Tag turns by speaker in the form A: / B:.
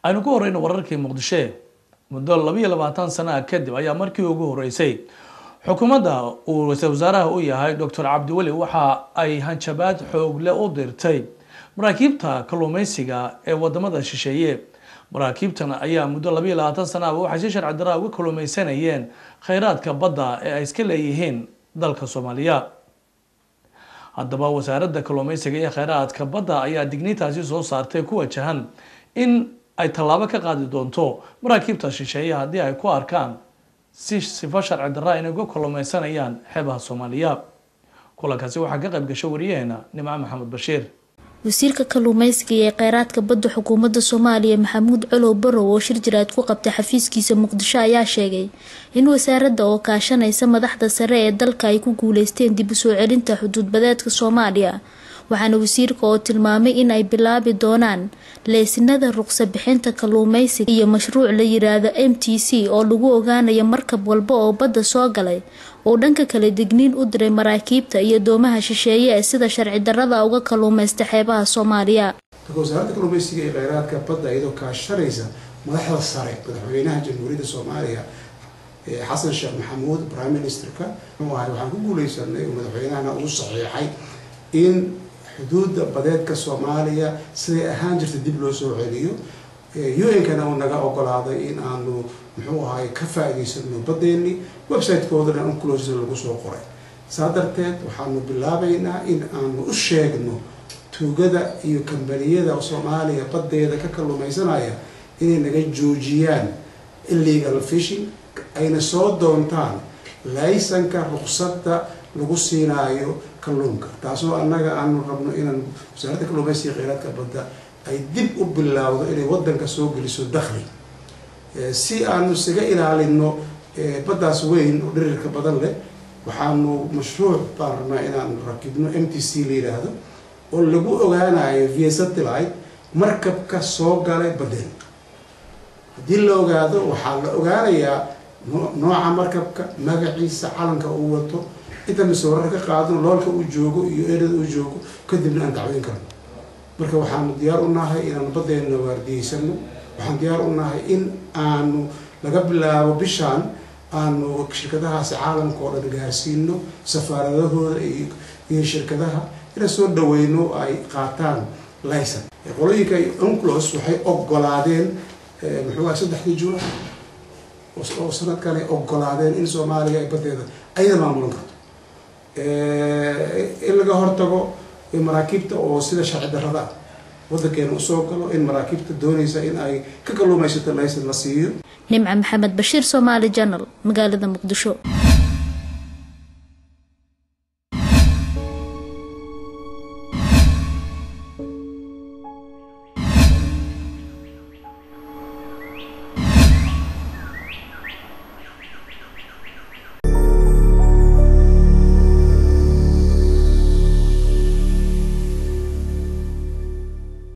A: aynu ku horeyno wararkii Muqdisho muddo 22 sano kadib ayaa markii ugu horeysay xukuumadda uu wasaaraha u yahay Dr. Cabdiwali waxa ay hanjabaad xoog leh u dirtay maraakiibta kalluumaysiga ee wadamada shisheeye. maraakiibtan ayaa muddo 22 sano waxay si sharci darro uga kalluumaysanayeen kheyraadka badda ee ay iska leeyihiin dalka Soomaaliya. haddaba wasaaradda kalluumaysiga ee kheyraadka badda ayaa digniintaasi soo saartay ku wajahan in ay tallaabo ka qaadi doonto maraakiibta shisheeye haddii ay ku arkaan si sifo sharci darro inay uga kalluumaysanayaan xeebaha Soomaaliya. kulankaasi waxaa ka qayb gashay wariyaheena Nimco Maxamed Bashiir.
B: wasiirka kalluumaysiga ee kheyraadka badda xukuumadda Soomaaliya Maxamuud Colow Barrow oo shir jiraad ku qabtay xafiiskiisa Muqdisho ayaa sheegay in wasaaradda oo kaashanaysa madaxda sare ee dalka ay ku guuleysteen dib u soo celinta xuduud badeedka Soomaaliya. waxaana wasiirka oo tilmaamay in ay bilaabi doonaan leysinada ruqsad bixinta kalluumaysiga iyo mashruuc la yiraahdo MTC oo lagu ogaanayo markab walba oo badda soo galay oo dhanka kale digniin u diray maraakiibta iyo doomaha shisheeye ee sida sharci darrada uga kalluumaysta xeebaha Soomaaliya.
C: wasaaradda kalluumaysiga ee kheyraadka badda iyadoo kaashanaysa madaxda sare madaxweynaha Jamhuuriyadda Soomaaliya Xasan Sheekh Maxamuud Prime Ministerka waxaan ku guuleysanay madaxweynaha uu saxiixay in xuduudda badeedka Soomaaliya siday ahaan jirtay dib loo soo celiyo. UN-kana uu naga ogolaaday in aanu ka faa'iideysano badeeni website-koodana aan close lagu soo qoray. saadarteed waxaanu bilaabaynaa in aanu u sheegno tuugada iyo kambaniyada Soomaaliya badeeda ka kalluumaysanaya inay naga joojiyaan illegal fishing ayna soo doontaan laysanka ruqsadda lagu siinayo kalluunka. taasoo annaga aanu rabno inaan wasaaradda kalluumaysiga kheyraadka badda ay dib u bilowdo inay wadanka soo geliso dakhli si aanu isaga ilaalino baddaas weyn oo dhirirka badan leh. waxaanu mashruuc baan rabnaa inaan rakibno MTC la yiraahdo oo lagu ogaanayo via satellite markabka soo galay badeen. haddii la ogaado waxaa la ogaanayaa nooca markabka, magaciisa, calanka uu wato, inta masawirro ka qaadano loolka uu joogo iyo erada uu joogo kadibna aan dacweyn karno. marka waxaanu diyaar u nahay inaan badeena waardiyeysano. waxaan diyaar u nahay in aanu laga bilaabo bishaan aanu shirkadahaasi caalamka oo dhan gaarsiino safaaradahooda iyo shirkadaha inaan soo dhaweyno ay qaataan laysan. qolooyinka UNCLOS waxay ogolaadeen 3 Juun oo sanadkan ay ogolaadeen in Soomaaliya ay badeeda ayada maamulan karto. in laga hortago maraakiibta oo sida sharci darrada wadankeena u soo galo in maraakiibta doonaysa in ay ka kalluumaysato laysan la siiyo.
B: Nimco Maxamed Bashiir, Somali Channel, magaalada Muqdisho.